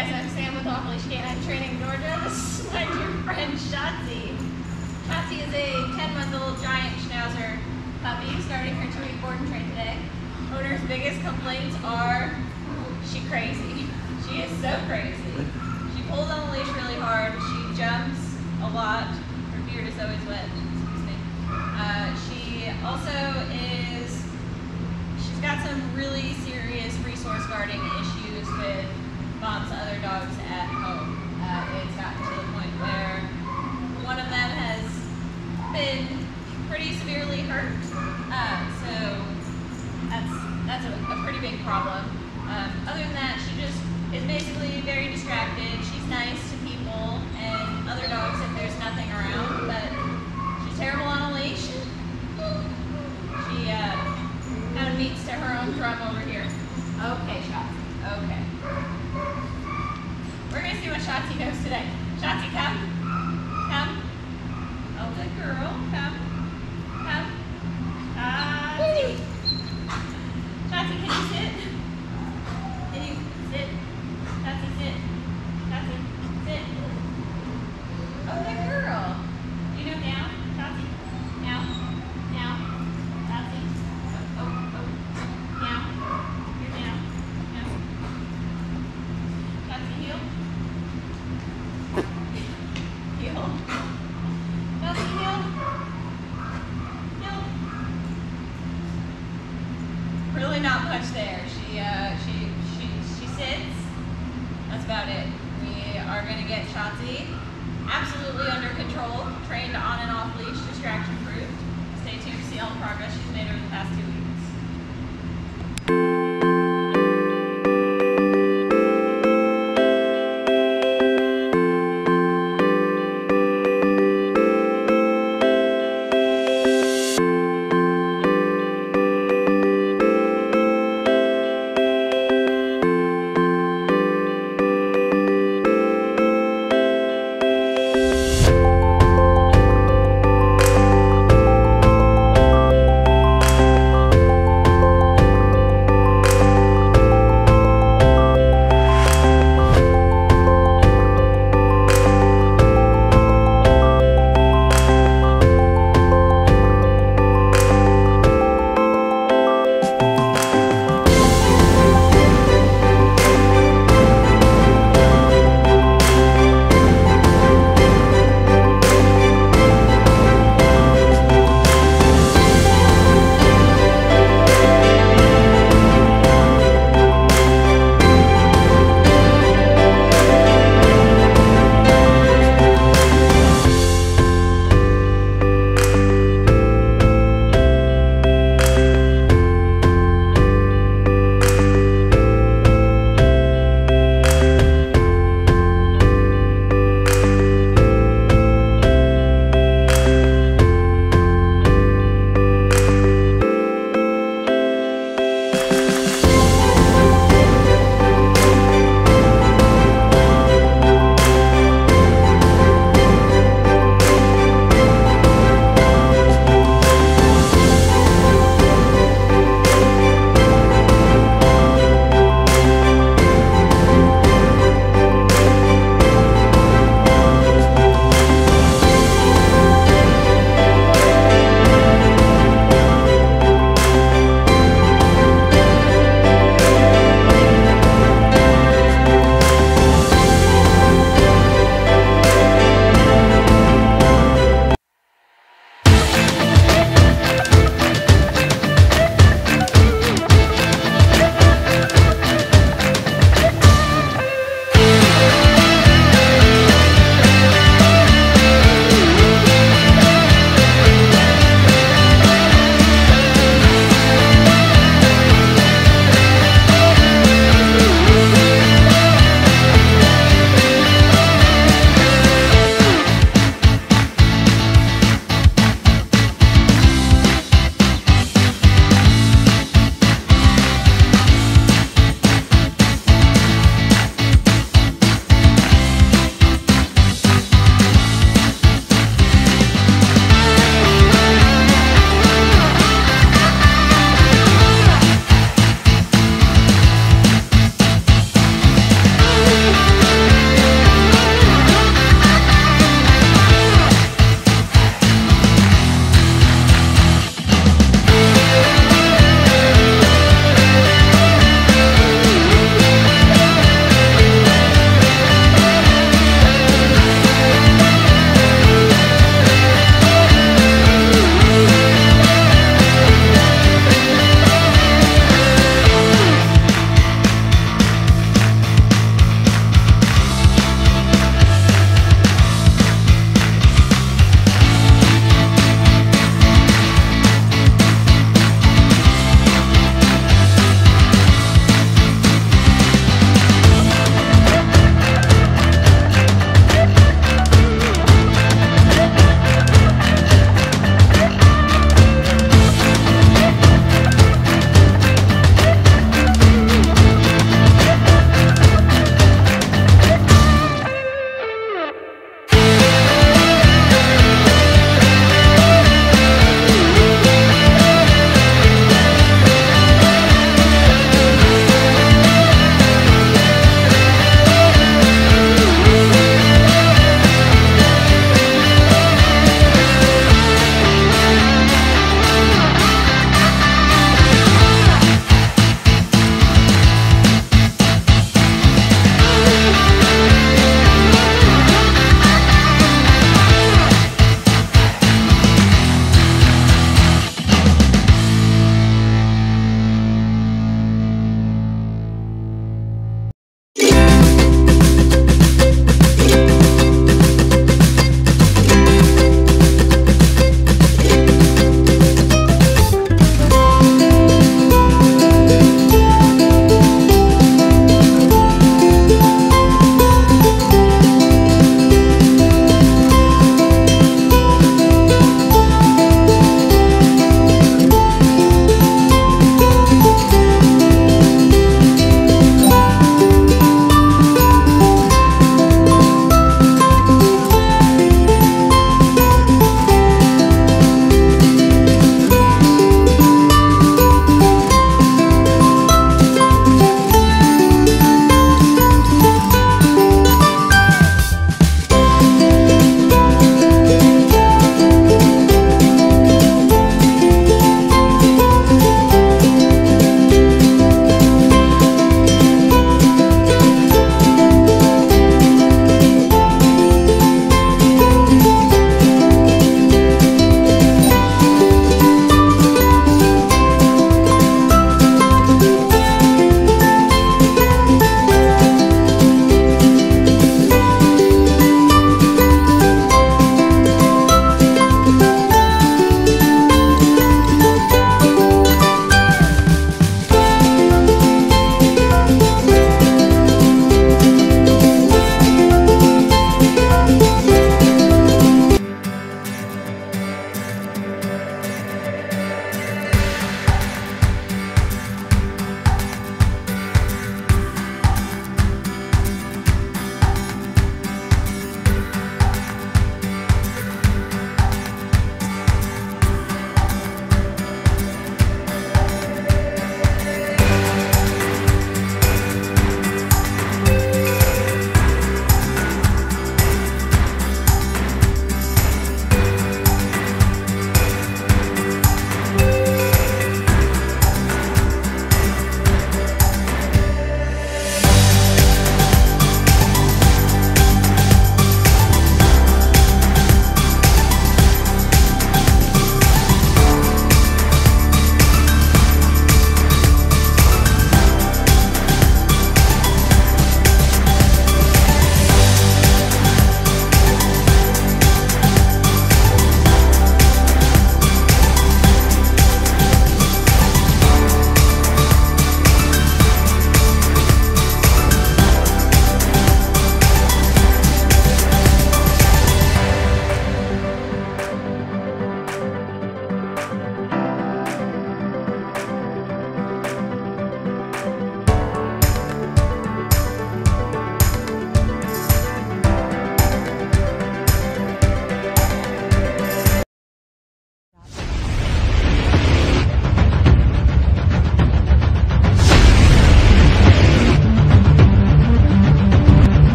guys, I'm Sam with Leash K9 Training, Georgia. This is my dear friend Schatzie. Schatzie is a 10-month-old giant Schnauzer puppy starting her 2-week board and train today. Owner's biggest complaints are she's crazy. She is so crazy. She pulls on the leash really hard. She jumps a lot. Her beard is always wet. Excuse me. She also she's got some really serious resource guarding issues with Bob's other dogs at home. It's gotten to the point where one of them has been pretty severely hurt, so that's a pretty big problem. Other than that, she just is basically very distracted. She's nice to people and other dogs if there's nothing around, but she's terrible on a leash. She kind of beats to her own drum over here. Okay, Schatzie. Okay. We're going to see what Schatzie knows today. Schatzie, come. Come. Oh, good girl. Come. Come. Schatzie. Schatzie, can you sit? Can you sit? Schatzie, sit. Schatzie, sit. Oh, good girl. You know now? Schatzie. Now. Now. Schatzie. Oh. Now. You're down. Now. Schatzie, heel. Heel. Schatzie, heel. Heel. Really not much there. She sits. That's about it. We are going to get Schatzie absolutely under control, trained on and off leash, distraction proof. Stay tuned to see all the progress she's made over the past 2 weeks.